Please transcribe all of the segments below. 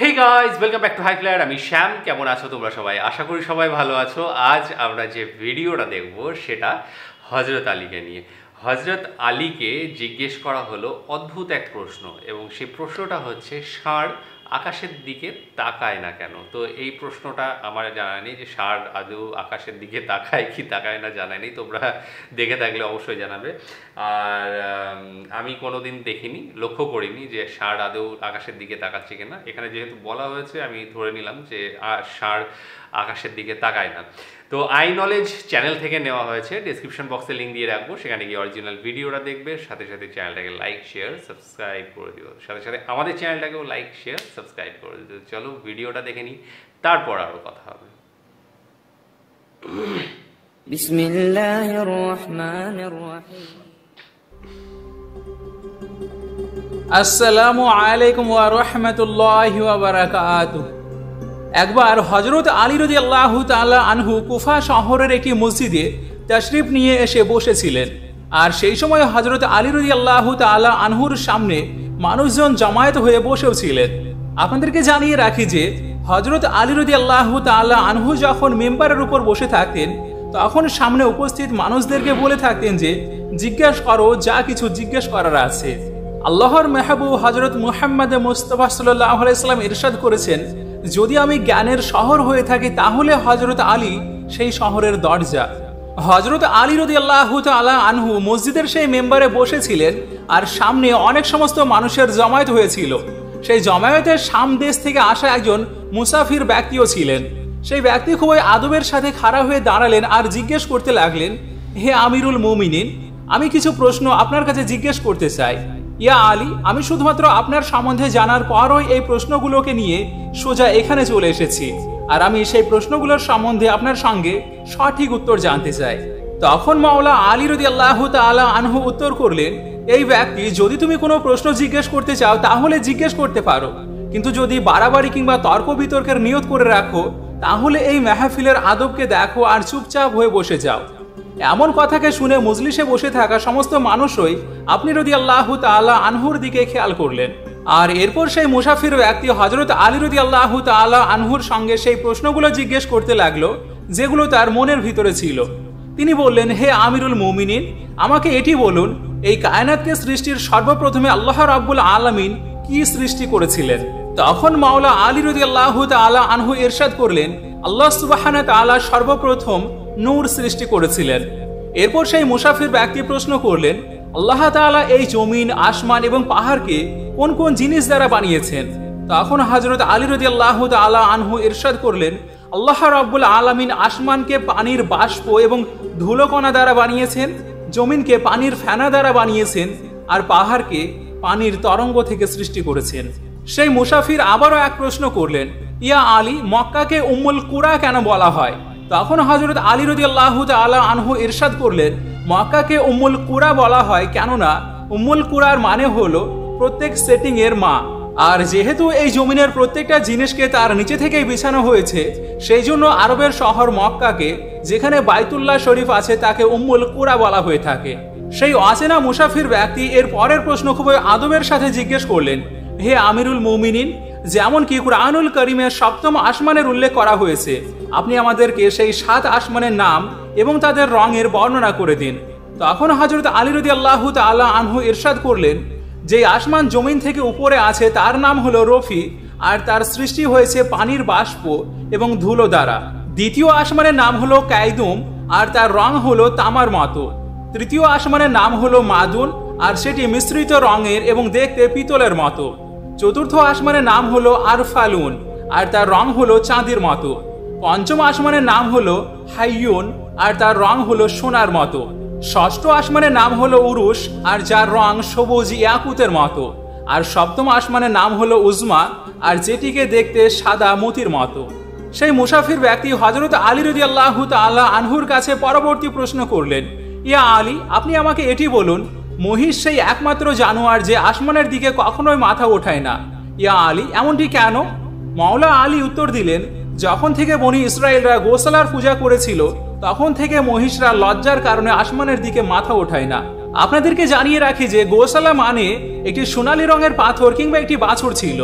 Hey guys, welcome back to High Flyer. আমি শ্যাম। কেমন আছো তোমরা সবাই? আশা করি সবাই ভালো আছো। আজ আমরা যে ভিডিওটা দেখব সেটা হযরত আলীকে নিয়ে। হযরত আলীকে জিজ্ঞেস করা হলো অদ্ভুত এক প্রশ্ন, এবং সেই প্রশ্নটা হচ্ছে ষাঁড় আকাশের দিকে তাকায় না কেন। তো এই প্রশ্নটা আমার জানা নেই যে ষাঁড় আদৌ আকাশের দিকে তাকায় কি তাকায় না জানা নেই, তোমরা দেখে থাকলে অবশ্যই জানাবে। আর আমি কোনোদিন দেখিনি, লক্ষ্য করিনি যে ষাঁড় আদৌ আকাশের দিকে তাকাচ্ছে কিনা। এখানে যেহেতু বলা হয়েছে আমি ধরে নিলাম যে ষাঁড় আকাশের দিকে তাকায় না। তো আই নলেজ চ্যানেল থেকে নেওয়া হয়েছে, ডেসক্রিপশন বক্সে লিঙ্ক দিয়ে রাখবো, সেখানে গিয়ে অরিজিনাল ভিডিওটা দেখবে, সাথে সাথে চ্যানেলটাকে লাইক শেয়ার সাবস্ক্রাইব করে দিও, সাথে সাথে আমাদের চ্যানেলটাকেও লাইক শেয়ার সাবস্ক্রাইব করে দিও। চলো ভিডিওটা দেখে নিই, তারপর আরও কথা হবে। বিসমিল্লাহির রহমানির রহিম। আসসালামু আলাইকুম ওয়া রাহমাতুল্লাহি ওয়া বারাকাতুহু। একবার হযরত আলী রাদিয়াল্লাহু তাআলা আনহু কুফা শহরের একটি মসজিদে তাশরিফ নিয়ে এসে বসেছিলেন, আর সেই সময় হযরত আলী রাদিয়াল্লাহু তাআলা আনহুর সামনে মানুষজন জমায়েত হয়ে বসেও ছিলেন। আপনাদেরকে জানিয়ে রাখি যে হযরত আলী রাদিয়াল্লাহু তাআলা আনহু যখন মিম্বারের উপর বসে থাকতেন তখন সামনে উপস্থিত মানুষদেরকে বলে থাকতেন যে জিজ্ঞেস করো, যা কিছু জিজ্ঞেস করার আছে। আল্লাহর মেহবুব হযরত মুহাম্মদ মুস্তাফা সাল্লাল্লাহু আলাইহি ওয়াসাল্লাম ইরশাদ করেছেন, যদি আমি জ্ঞানের শহর হয়ে থাকি তাহলে হযরত আলী সেই শহরের দরজা। হযরত আলী রাদিয়াল্লাহু তাআলা আনহু মসজিদের সেই মেম্বারে বসেছিলেন, আর সামনে অনেক সমস্ত মানুষের জমায়েত হয়েছিল। সেই জমায়েতে শাম দেশ থেকে আসা একজন মুসাফির ব্যক্তিও ছিলেন। সেই ব্যক্তি খুবই আদবের সাথে খাড়া হয়ে দাঁড়ালেন আর জিজ্ঞেস করতে লাগলেন, হে আমিরুল মুমিনিন, আমি কিছু প্রশ্ন আপনার কাছে জিজ্ঞেস করতে চাই। ইয়া আলী, আমি শুধুমাত্র আপনার সম্বন্ধে জানার পরই এই প্রশ্নগুলোকে নিয়ে সোজা এখানে চলে এসেছি, আর আমি সেই প্রশ্নগুলোর সম্বন্ধে আপনার সঙ্গে সঠিক উত্তর জানতে চাই। তখন মাওলা আলী রাদিয়াল্লাহু তাআলা আনহু উত্তর করলেন, এই ব্যক্তি, যদি তুমি কোনো প্রশ্ন জিজ্ঞেস করতে চাও তাহলে জিজ্ঞেস করতে পারো, কিন্তু যদি বাড়াবাড়ি কিংবা তর্ক বিতর্কের নিয়ত করে রাখো তাহলে এই মাহফিলের আদবকে দেখো আর চুপচাপ হয়ে বসে যাও। এমন কথাকে শুনে মজলিসে বসে থাকা সমস্ত মানুষই আপনি রাদিয়াল্লাহু তাআলা আনহুর দিকে খেয়াল করলেন, আর এরপর সেই মুসাফির ব্যক্তি হযরত আলী রাদিয়াল্লাহু তাআলা আনহুর সঙ্গে সেই প্রশ্নগুলো জিজ্ঞেস করতে লাগলো যেগুলো তার মনের ভিতরে ছিল। তিনি বললেন, হে আমিরুল মুমিনিন, আমাকে এটি বলুন, এই কায়নাতকে সৃষ্টির সর্বপ্রথমে আল্লাহ রাব্বুল আলামিন কি সৃষ্টি করেছিলেন? তখন মাওলা আলী রাদিয়াল্লাহু তাআলা আনহু ইরশাদ করলেন, আল্লাহ সুবহানাহু ওয়া তাআলা সর্বপ্রথম নূর সৃষ্টি করেছিলেন। এরপর সেই মুসাফির ব্যক্তি প্রশ্ন করলেন, আল্লাহ তাআলা এই জমিন, আসমান এবং পাহাড়কে কোন কোন জিনিস দ্বারা বানিয়েছেন? তখন হযরত আলী রাদিয়াল্লাহু তাআলা আনহু ইরশাদ করলেন, আল্লাহ রাব্বুল আলামিন আসমানকে পানির বাষ্প এবং ধুলোকণা দ্বারা বানিয়েছেন, জমিনকে পানির ফেনা দ্বারা বানিয়েছেন, আর পাহাড়কে পানির তরঙ্গ থেকে সৃষ্টি করেছেন। সেই মুসাফির আবারও এক প্রশ্ন করলেন, ইয়া আলী, মক্কাকে উম্মুল কুরা কেন বলা হয়? তখন হযরত আলী রাদিয়াল্লাহু তাআলা আনহু ইরশাদ করলেন, মক্কাকে উম্মুল কুরা বলা হয় কেননা উম্মুল কুরার মানে হলো প্রত্যেক সেটিং এর মা, আর যেহেতু এই জমিনের প্রত্যেকটা জিনিসকে তার নিচে থেকেই বিছানো হয়েছে, সেই জন্য আরবের শহর মক্কাকে, যেখানে বাইতুল্লাহ শরীফ আছে, তাকে উম্মুল কুরা বলা হয়ে থাকে। সেই অচেনা মুসাফির ব্যক্তি এর পরের প্রশ্ন খুবই আদবের সাথে জিজ্ঞেস করলেন, হে আমিরুল মুমিনিন, যেমন কি কুরআনুল কারীমের সপ্তম আসমানের উল্লেখ করা হয়েছে, আপনি আমাদেরকে সেই 7 আসমানের নাম এবং তাদের রঙের বর্ণনা করে দিন। তখন হযরত আলী রাদিয়াল্লাহু তাআলা আনহু ইরশাদ করলেন, যে আসমান জমিন থেকে উপরে আছে তার নাম হলো রফি, আর তার সৃষ্টি হয়েছে পানির বাষ্প এবং ধুলো দ্বারা। দ্বিতীয় আসমানের নাম হলো কায়দুম, আর তার রং হলো তামার মতো। তৃতীয় আসমানের নাম হলো মাদুন, আর সেটি মিশ্রিত রঙের এবং দেখতে পিতলের মতো। চতুর্থ আসমানের নাম হলো আরফালুন, আর তার রং হলো চাঁদের মতো। পঞ্চম আসমানের নাম হলো হাইয়ুন, আর তার রং হলো সোনার মতো। ষষ্ঠ আসমানের নাম হলো উরুশ, আর যার রং সবুজ ইয়াকুতের মতো। আর সপ্তম আসমানের নাম হলো উজমা, আর যেটিকে দেখতে সাদা মতির মতো। সেই মুসাফির ব্যক্তি হযরত আলী রাদিয়াল্লাহু তাআলা আনহুর কাছে পরবর্তী প্রশ্ন করলেন, ইয়া আলী, আপনি আমাকে এটি বলুন, মহিষ সেই একমাত্র জানোয়ার যে আসমানের দিকে কখনোই মাথা ওঠায় না। ইয়া আলী, এমনটি কেন? মাওলা আলী উত্তর দিলেন, যখন থেকে বনি ইসরায়েলরা গোসালার পূজা করেছিল তখন থেকে মহিষরা লজ্জার কারণে আসমানের দিকে মাথা ওঠায় না। আপনাদেরকে জানিয়ে রাখি যে গোসালা মানে একটি সোনালী রঙের পাথর কিংবা একটি বাছুর ছিল।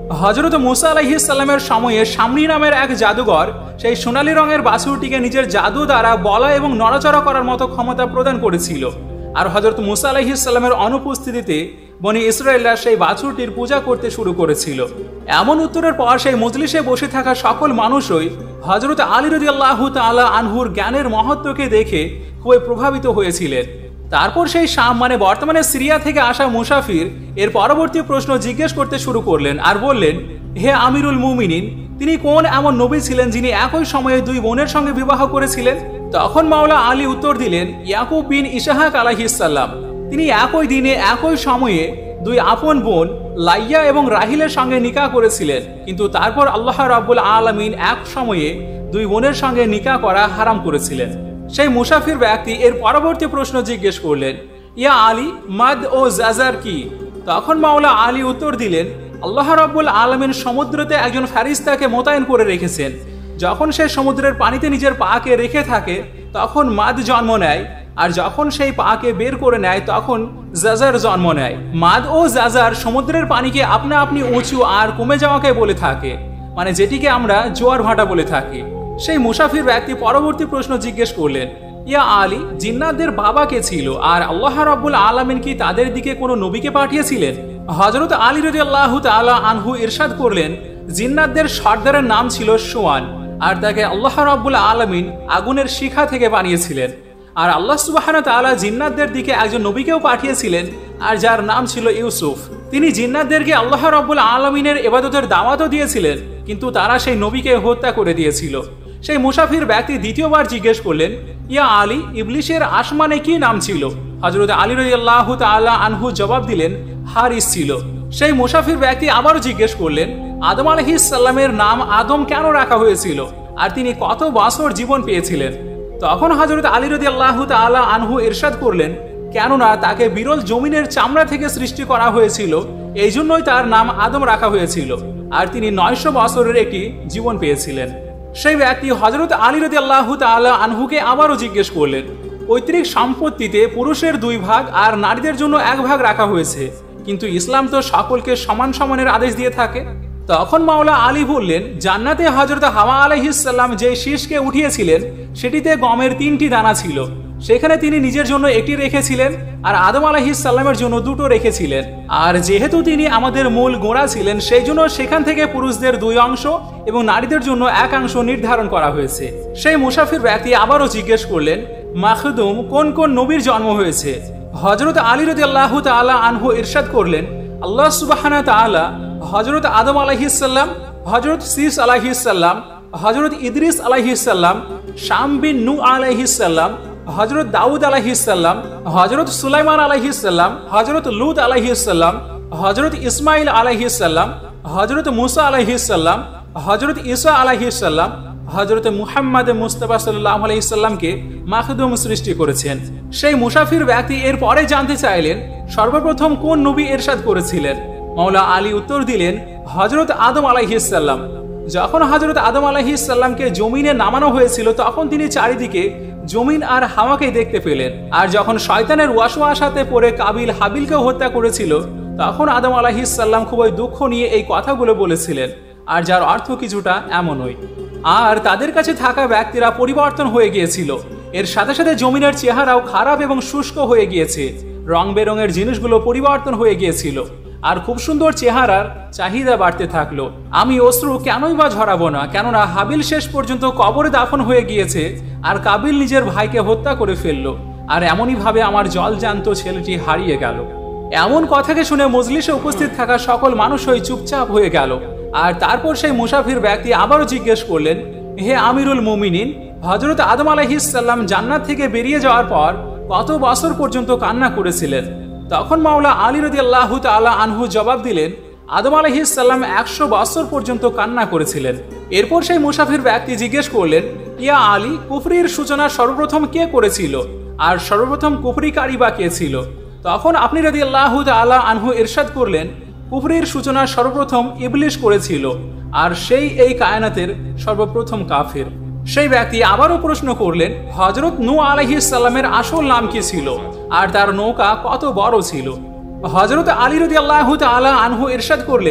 হযরত মুসা আলাইহিস সালামের সময়ে শামরি নামের এক জাদুঘর সেই সোনালী রঙের বাছুরটিকে নিজের জাদু দ্বারা বলা এবং নড়াচড়া করার মতো ক্ষমতা প্রদান করেছিল। আর হযরত মুসা আলাইহিস সালামের অনুপস্থিতিতে বনি ইসরায়েলরা সেই বাছুরটির পূজা করতে শুরু করেছিল। এমন উত্তরের পর সেই মজলিসে বসে থাকা সকল মানুষই হযরত আলী রাদিয়াল্লাহু তাআলা আনহুর জ্ঞানের মহত্বকে দেখে খুবই প্রভাবিত হয়েছিলেন। তারপর সেই শাম মানে বর্তমানে সিরিয়া থেকে আসা মুসাফির এর পরবর্তী প্রশ্ন জিজ্ঞেস করতে শুরু করলেন আর বললেন, হে আমিরুল মুমিনিন, তিনি কোন এমন নবী ছিলেন যিনি একই সময়ে দুই বোনের সঙ্গে বিবাহ করেছিলেন? তখন মাওলা আলী উত্তর দিলেন, ইয়াকুব বিন ইসহাক আলাইহিস সালাম। তিনি একই দিনে একই সময়ে দুই আপন বোন লাইয়া এবং রাহিলের সঙ্গে নিকাহ করেছিলেন, কিন্তু তারপর আল্লাহ রাব্বুল আলামিন এক সময়ে দুই বোনের সঙ্গে নিকাহ করা হারাম করেছিলেন। সেই মুসাফির ব্যক্তি এর পরবর্তী প্রশ্ন জিজ্ঞেস করলেন, ইয়া আলী, মাদ ও জাজার কি? তখন মাওলা আলী উত্তর দিলেন, আল্লাহ রাব্বুল আলামিন সমুদ্রতে একজন ফেরেশতাকে মোতায়েন করে রেখেছেন। যখন সে সমুদ্রের পানিতে নিজের পাকে রেখে থাকে তখন মাদ জন্ম নেয়, আর যখন সেই পাকে বের করে নেয় তখন জাজার জন্ম নেয়। মাদ ও জাজার সমুদ্রের পানিকে আপনা আপনি উঁচু আর কমে যাওয়াকে বলে থাকে, মানে যেটিকে আমরা জোয়ার ভাটা বলে থাকি। সেই মুসাফির ব্যক্তি পরবর্তী প্রশ্ন জিজ্ঞেস করলেন, ইয়া আলী, জিন্নাতদের বাবা কে ছিল আর আল্লাহ রাব্বুল আলামিন কি তাদের দিকে কোনো নবীকে পাঠিয়েছিলেন? হযরত আলী রাদিয়াল্লাহু তাআলা আনহু ইরশাদ করলেন, জিন্নাতদের সর্দারের নাম ছিল সোয়ান, আর তাকে আল্লাহ রাব্বুল আলামিন আগুনের শিখা থেকে বানিয়েছিলেন। আর আল্লাহ সুবহানাহু ওয়া তাআলা জিন্নাতদের দিকে একজন নবীকেও পাঠিয়েছিলেন, আর যার নাম ছিল ইউসুফ। তিনি জিন্নাতদেরকে আল্লাহ রাব্বুল আলামিনের ইবাদতের দাওয়াতও দিয়েছিলেন, কিন্তু তারা সেই নবীকে হত্যা করে দিয়েছিল। সেই মুসাফির ব্যক্তি দ্বিতীয়বার জিজ্ঞেস করলেন, ইয়া আলী, ইবলিশের আসমানে কি নাম ছিল? হযরত আলী রাদিয়াল্লাহু তাআলা আনহু জবাব দিলেন, হারিস ছিল। সেই মুসাফির ব্যক্তি আবারও জিজ্ঞেস করলেন, আদম আলাইহিস সালামের নাম আদম কেন রাখা হয়েছিল আর তিনি কত বছর জীবন পেয়েছিলেন? তখন হযরত আলী রাদিয়াল্লাহু তাআলা আনহু ইরশাদ করলেন, কেননা তাকে বিরল জমিনের চামড়া থেকে সৃষ্টি করা হয়েছিল, এই জন্যই তার নাম আদম রাখা হয়েছিল, আর তিনি 900 বছরের একটি জীবন পেয়েছিলেন। সেই ব্যক্তি হযরত আলী রাদিয়াল্লাহু তাআলা আনহুকে আবারও জিজ্ঞেস করলেন, পৈতৃক সম্পত্তিতে পুরুষের 2 ভাগ আর নারীদের জন্য 1 ভাগ রাখা হয়েছে, কিন্তু ইসলাম তো সকলকে সমান সমানের আদেশ দিয়ে থাকে। তখন মাওলা আলী বললেন, জান্নাতে হযরত হাওয়া আলাইহিস সালাম যে শীষকে উঠিয়েছিলেন সেটিতে গমের 3টি দানা ছিল, সেখানে তিনি নিজের জন্য একটি রেখেছিলেন আর আদম আলাইহিস সালামের জন্য 2টো রেখেছিলেন। আর যেহেতু তিনি আমাদের মূল গোড়া ছিলেন, সেই জন্য সেখান থেকে পুরুষদের 2 অংশ এবং নারীদের জন্য 1 অংশ নির্ধারণ করা হয়েছে। সেই মুসাফির ব্যক্তি আবারও জিজ্ঞেস করলেন, মাখদুম, কোন কোন নবীর জন্ম হয়েছে? হযরত আলী রাদিয়াল্লাহু তাআলা আনহু ইরশাদ করলেন, আল্লাহ সুবহানাহু ওয়া তাআলা হযরত আদম আলাইহিস সালাম, হযরত শীস আলাইহিস সালাম, হযরত ইদ্রিস আলাইহিস সালাম, শাম বিন নূহ আলাইহিস সালাম, হযরত দাউদ আলাইহিস সালাম, হযরত সুলাইমান আলাইহিস সালাম, হযরত লূত আলাইহিস সালাম, হযরত ইসমাঈল আলাইহিস সালাম, হযরত মুসা আলাইহিস সালাম, হযরত ঈসা আলাইহিস সালাম, হযরত মুহাম্মদ মুস্তাফা সাল্লাল্লাহু আলাইহি সাল্লামকে মাখদুম সৃষ্টি করেছেন। সেই মুসাফির ব্যক্তি এর পরে জানতে চাইলেন, সর্বপ্রথম কোন নবী ইরশাদ করেছিলেন? মাওলা আলী উত্তর দিলেন, হযরত আদম আলাইহিস সালাম। যখন হযরত আদম আলাইহিস সালামকে জমিনে নামানো হয়েছিল তখন তিনি চারিদিকে জমিন আর হাওয়াকে দেখতে পেলেন। আর যখন শয়তানের ওয়াসওয়াসাতে পড়ে কাবিল হাবিলকে হত্যা করেছিল তখন আদম আলাইহিস সালাম খুবই দুঃখ নিয়ে এই কথাগুলো বলেছিলেন, আর যার অর্থ কিছুটা এমনই। আর তাদের কাছে থাকা ব্যক্তিরা পরিবর্তন হয়ে গিয়েছিল, এর সাথে সাথে জমিনের চেহারাও খারাপ এবং শুষ্ক হয়ে গিয়েছে, রং বেরঙের জিনিসগুলো পরিবর্তন হয়ে গিয়েছিল, আর খুব সুন্দর চেহারার চাহিদা বাড়তে থাকলো। আমি অশ্রু কেনই বা ঝরাবো না, কেননা হাবিল শেষ পর্যন্ত কবরে দাফন হয়ে গিয়েছে আর কাবিল নিজের ভাইকে হত্যা করে ফেললো, আর এমনই ভাবে আমার জলজান্ত ছেলেটি হারিয়ে গেল। এমন কথাকে শুনে মজলিসে উপস্থিত থাকা সকল মানুষই চুপচাপ হয়ে গেল। আর তারপর সেই মুসাফির ব্যক্তি আবারও জিজ্ঞেস করলেন, হে আমিরুল মুমিনিন, হযরত আদম আলাইহিস সালাম জান্নাত থেকে বেরিয়ে যাওয়ার পর কত বছর পর্যন্ত কান্না করেছিলেন? তখন মাওলা আলী রাদিয়াল্লাহু তাআলা আনহু জবাব দিলেন, আদম আলাইহিস সালাম 100 বছর পর্যন্ত কান্না করেছিলেন। এরপর সেই মুসাফির ব্যক্তি জিজ্ঞেস করলেন, ইয়া আলী, কুফরির সূচনা সর্বপ্রথম কে করেছিল আর সর্বপ্রথম কুফরিকারী বা কে ছিল? তখন আপনি রাদিয়াল্লাহু তাআলা আনহু ইরশাদ করলেন, কুফরির সূচনা সর্বপ্রথম ইবলিশ করেছিল, আর সেই এই কায়নাতের সর্বপ্রথম কাফের। সেই ব্যক্তি আবারও প্রশ্ন করলেন, হযরত নূহ আলাইহিস সালামের আসল নাম কি ছিল আর তার নৌকা কত বড় ছিল? হযরত আলী রাদিয়াল্লাহু তাআলা আনহু ইরশাদ করলেন,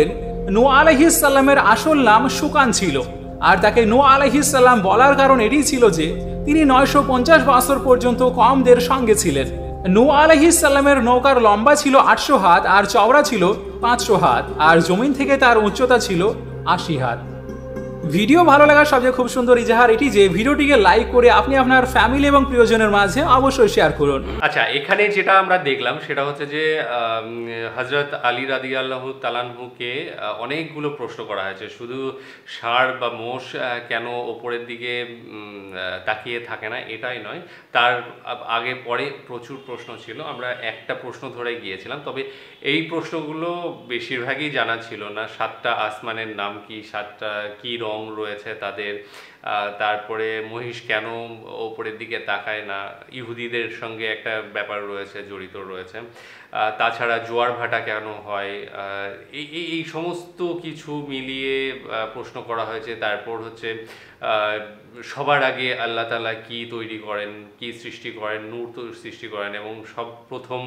নূহ আলাইহিস সালামের আসল নাম শুকান ছিল, আর তাকে নূহ আলাইহিস সালাম বলার কারণ এটাই ছিল যে তিনি 950 বছর পর্যন্ত কওমদের সঙ্গে ছিলেন। নূহ আলাইহিস সালামের নৌকার লম্বা ছিল 800 হাত আর চওড়া ছিল 500 হাত, আর জমিন থেকে তার উচ্চতা ছিল 80 হাত। ভিডিও ভালো লাগার সবচেয়ে খুব সুন্দর ইজাহার এটি যে ভিডিওটিকে লাইক করে আপনি আপনার ফ্যামিলি এবং প্রিয়জনের মাঝে অবশ্যই শেয়ার করুন। আচ্ছা, এখানে যেটা আমরা দেখলাম সেটা হচ্ছে যে হযরত আলী রাদিয়াল্লাহু তাআলা আনহুকে অনেকগুলো প্রশ্ন করা হয়েছে। শুধু ষাঁড় বা মোষ কেন ওপরের দিকে তাকিয়ে থাকে না এটাই নয়, তার আগে পরে প্রচুর প্রশ্ন ছিল। আমরা একটা প্রশ্ন ধরে গিয়েছিলাম, তবে এই প্রশ্নগুলো বেশিরভাগই জানা ছিল না। 7টা আসমানের নাম কি, 7টা কি রং রয়েছে তাদের, তারপরে মহিষ কেন ওপরের দিকে তাকায় না, ইহুদিদের সঙ্গে একটা ব্যাপার রয়েছে, জড়িত রয়েছে। তাছাড়া জোয়ার ভাটা কেন হয়, এই সমস্ত কিছু মিলিয়ে প্রশ্ন করা হয়েছে। তারপর হচ্ছে সবার আগে আল্লাহ তাআলা কি তৈরি করেন, কি সৃষ্টি করেন, নূর সৃষ্টি করেন, এবং সব প্রথম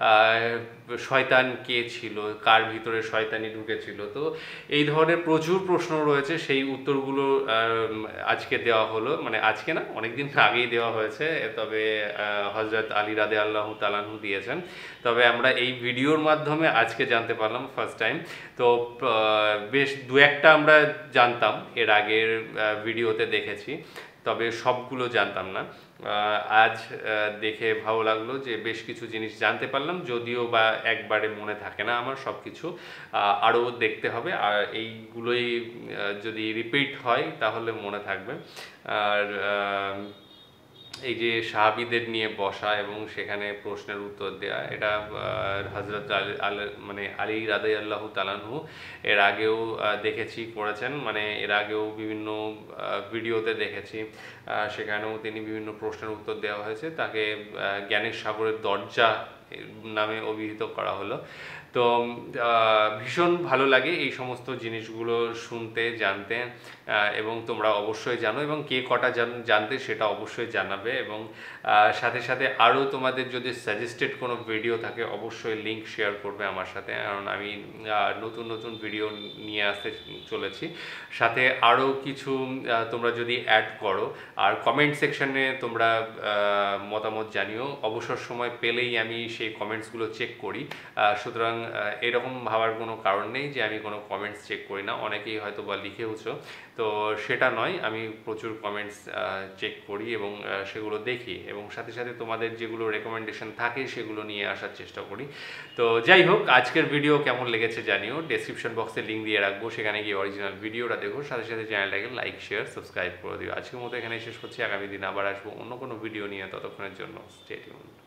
শয়তান কে ছিল, কার ভিতরে শয়তানি ঢুকেছিল। তো এই ধরনের প্রচুর প্রশ্ন রয়েছে, সেই উত্তরগুলো আজকে দেওয়া হলো, মানে আজকে না, অনেকদিন আগেই দেওয়া হয়েছে, তবে হযরত আলী রাদিয়াল্লাহু তাআলা আনহু দিয়েছেন। তবে আমরা এই ভিডিওর মাধ্যমে আজকে জানতে পারলাম ফার্স্ট টাইম। তো বেশ দু একটা আমরা জানতাম, এর আগের ভিডিওতে দেখেছি, তবে সবগুলো জানতাম না। আজ দেখে ভালো লাগলো যে বেশ কিছু জিনিস জানতে পারলাম, যদিও বা একবারে মনে থাকে না আমার সব কিছু, আরও দেখতে হবে। আর এইগুলোই যদি রিপিট হয় তাহলে মনে থাকবে। আর এই যে সাহাবীদের নিয়ে বসা এবং সেখানে প্রশ্নের উত্তর দেওয়া, এটা হযরত মানে আলী রাদিয়াল্লাহু তাআলা আনহু এর আগেও দেখেছি করেছেন, মানে এর আগেও বিভিন্ন ভিডিওতে দেখেছি, সেখানেও তিনি বিভিন্ন প্রশ্নের উত্তর দেওয়া হয়েছে। তাকে জ্ঞানের সাগরের দরজা নামে অভিহিত করা হলো। তো ভীষণ ভালো লাগে এই সমস্ত জিনিসগুলো শুনতে, জানতে, এবং তোমরা অবশ্যই জানো, এবং কে কটা জানতে সেটা অবশ্যই জানাবে। এবং সাথে সাথে আরও তোমাদের যদি সাজেস্টেড কোনো ভিডিও থাকে অবশ্যই লিঙ্ক শেয়ার করবে আমার সাথে, কারণ আমি নতুন নতুন ভিডিও নিয়ে আসতে চলেছি। সাথে আরও কিছু তোমরা যদি অ্যাড করো, আর কমেন্ট সেকশনে তোমরা মতামত জানিও। অবসর সময় পেলেই আমি সেই কমেন্টসগুলো চেক করি, সুতরাং এরকম ভাবার কোনো কারণ নেই যে আমি কোনো কমেন্টস চেক করি না। অনেকেই হয়তো বা লিখেওছো, তো সেটা নয়, আমি প্রচুর কমেন্টস চেক করি এবং সেগুলো দেখি, এবং সাথে সাথে তোমাদের যেগুলো রেকমেন্ডেশন থাকে সেগুলো নিয়ে আসার চেষ্টা করি। তো যাই হোক, আজকের ভিডিও কেমন লেগেছে জানিও, ডেসক্রিপশন বক্সে লিঙ্ক দিয়ে রাখবো, সেখানে গিয়ে অরিজিনাল ভিডিওটা দেখো, সাথে সাথে চ্যানেলটাকে লাইক, শেয়ার, সাবস্ক্রাইব করে দিও। আজকের মতো এখানে শেষ করছি, আগামী দিন আবার আসবো অন্য কোনো ভিডিও নিয়ে, ততক্ষণের জন্য স্টে টিউনড।